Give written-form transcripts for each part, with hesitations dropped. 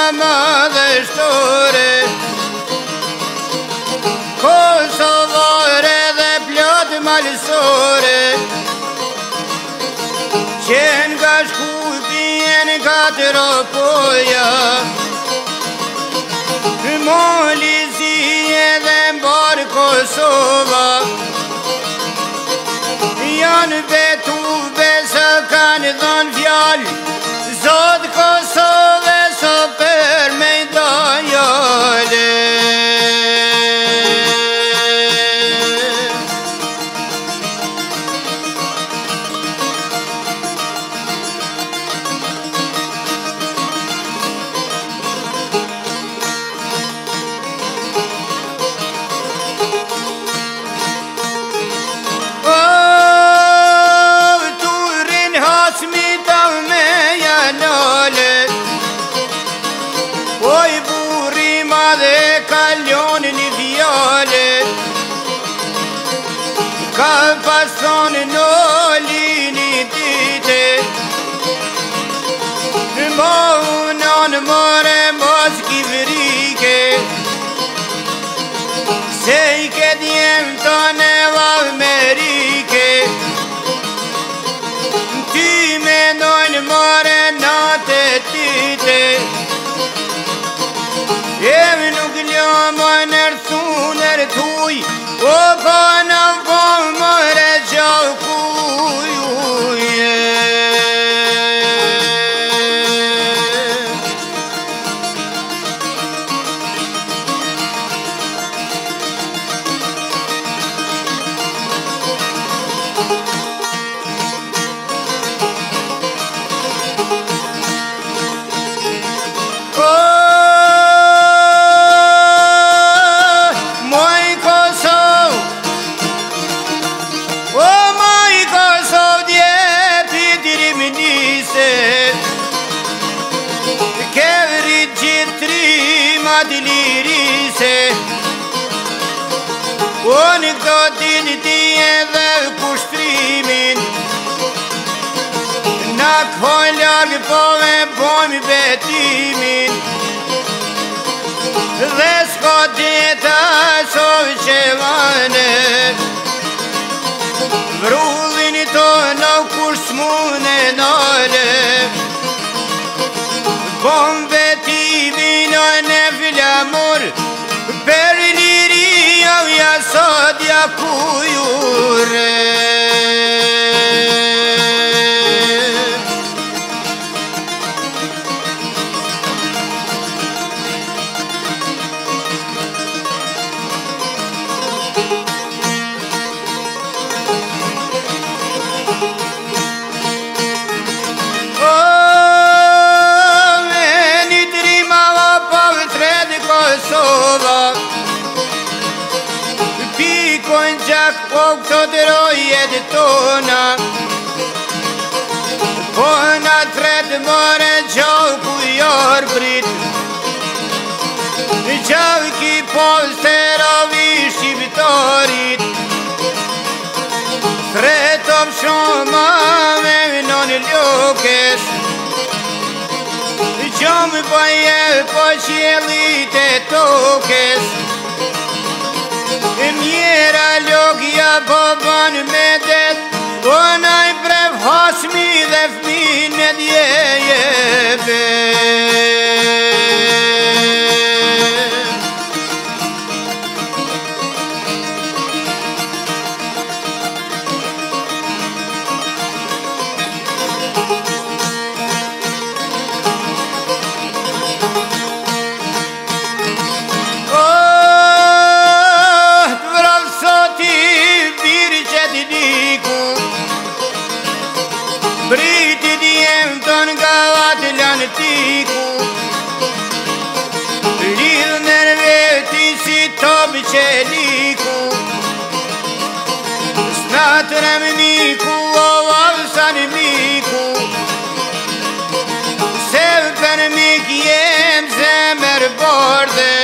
më dhe shtore, kosovare dhe plot malsore, që nga shkupin katëro poja, Molizie dhe mbar Kosova, janë betu besë kanë dhënë fjallë, Zot Kosove so për me dajale. Oj burri madhe kalon një vjale, ka pason në lini dite, mo unon more mos kivrike, se I ke djem të në Amerike, ty me nojnë more natë tite, Evi nuk ljoma nërthuner tuj, o pa në vëmëre gjakujuje. Lirise, unë këto dinë ti edhe kushtrimin, na këhoj largë po me pojmë betimin, dhe s'ko djeta sovë që vane, vrullin I to në kush s'mune nale, pojmë betimin o në flamur, per liri av jasodja kujure. Pikojnë gjak po këto të rojet tona, po na tretë more gjoku jarë brit, gjavki po sterovi shqiptarit, tretëm shoma me non ljokes, gjomë baje po qjelit e tokes, Mjera logja po ban me det, po naj brev hasmi dhe fmin me djejebe. Briti djem ton nga Atlantiku, lidh nerveti si top qeliku, snatërem miku o valsan miku, se për mik jem zemër borde,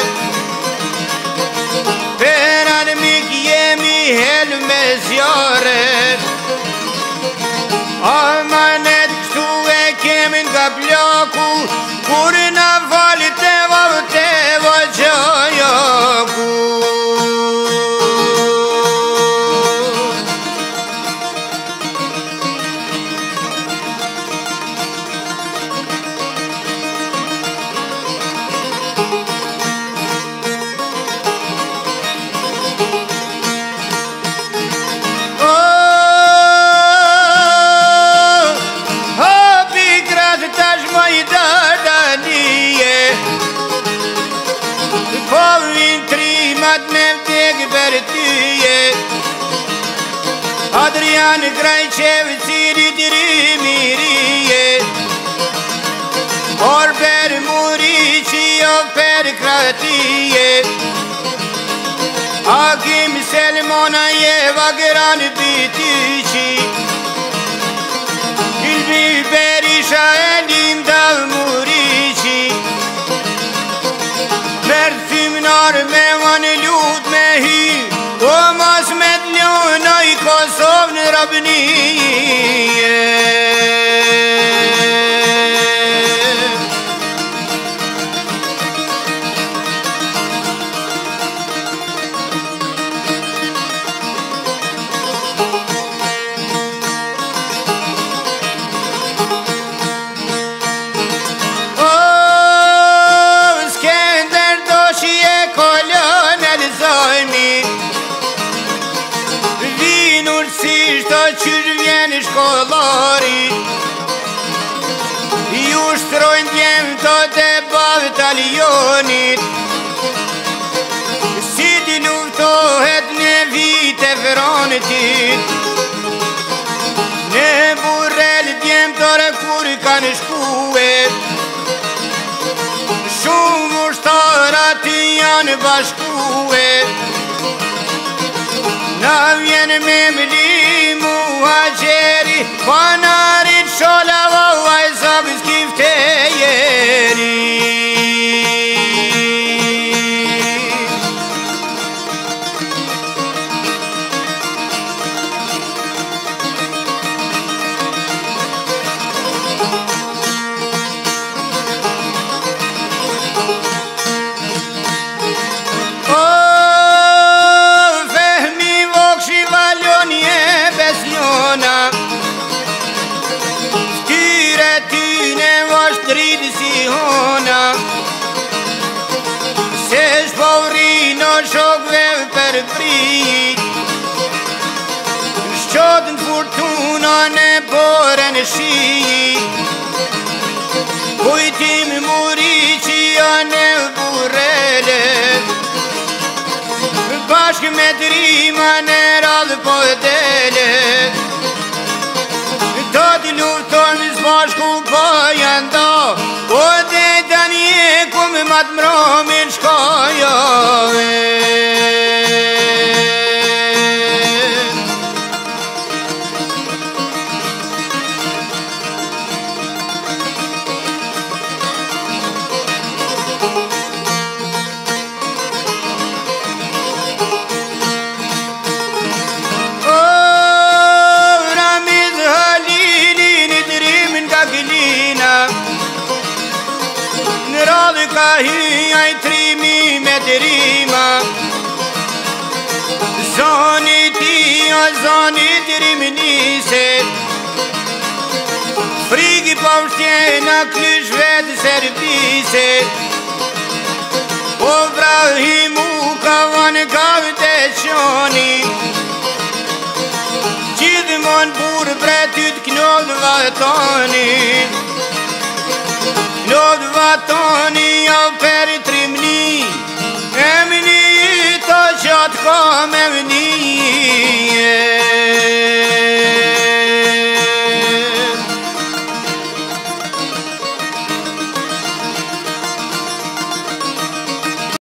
per an mik jemi hel me zjare, Amanet këtu e kemi nga bloku, kur na valit janë grajqev cilit rëmirije, por per muri që jo per kratije. Hakim Selmona je vagran bitici, Ilbi Berisha elim dav murici. Mërthimnar me vanë lut me hi, o mas me t'ljona i Kosovë në rabnije. Qysh vjen shkollari, ju shtrojnë djemë të debat talionit, si ti luftohet në vite frontit. Në Burrel djemë të rekur kanë shkue, shumë ushtarat janë bashkue. Na vjen me mli muhajeri, panarit shola vaj zabis kifte jeri. Se shpovrino shokve për prit, shqotën furtuna në bore në shi, kujtim muri që janë Burrele, bashkë me drima në radhë po dele. Do t'i lufton s'bashku po janë do, o dhe tani e kum matë mromin shkojove. Ka hy aj trimi me drima, zoni ti o zoni trimnise, frigi po vshtjena kysh vetë servise. O Vrahimu ka vanë gavë të qoni, gjithmon burë bre ty t'knodh vatoni. Knodh vatoni jo per trimni, emni të qatë kom emni.